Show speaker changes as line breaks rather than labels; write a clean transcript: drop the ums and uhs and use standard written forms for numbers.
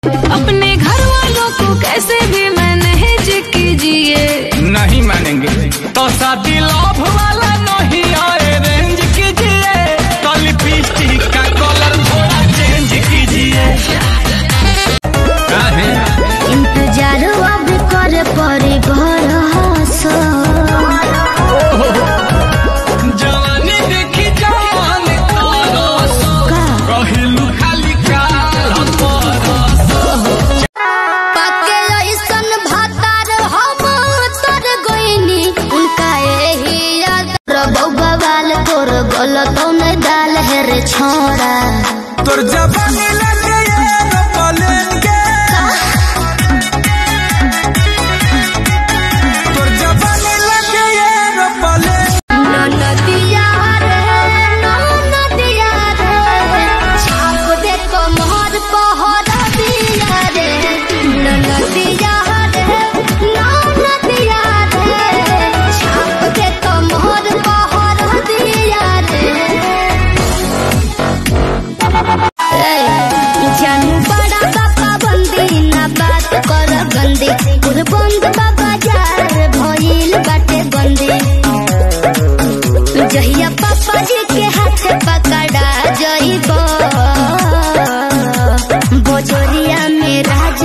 अपने घर वालों को कैसे भी मैनेज कीजिए।
नहीं मानेंगे तो शादी लव वाला नहीं अरेंज कीजिए। तो लिपस्टिक का कलर थोड़ा चेंज कीजिए।
इंतजार अब करे पड़ी भरोसा।
जवानी देखी जवान कहलू खाली काल
पाके ऐसन भातार हम तर गईनी उनका यही याद। बउवा वाल तोर गलत नहीं डाल है रे छोड़ा।
तोर जवानी लगे पलेंगे। तोर जवानी लगे पलेंगे।
नदिया रे नदिया रे छाप दे कमर पहर दिया रे। नदिया रे नदिया रे छाप दे कमर पहर दिया रे। जानू बड़ा बाबा बंदी ना बात कर गंदी। बंद बाबा जार भइल बाटे बंदी। जहिया पापा जी के हाथ पकड़ा जइबो बोजोरिया में राज